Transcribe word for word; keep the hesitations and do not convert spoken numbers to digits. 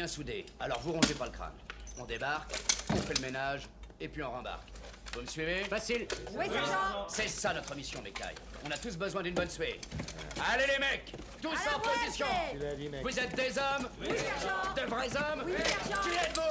bien soudés, alors vous rongez pas le crâne. On débarque, on fait le ménage, et puis on rembarque. Vous me suivez? Facile. Oui, sergent. C'est ça notre mission, Mekai. On a tous besoin d'une bonne suée. Allez les mecs, tous À la en position. moitié. Tu l'as dit, mec. Vous êtes des hommes? Oui, sergent. De vrais hommes? Oui, sergent. Qui êtes-vous?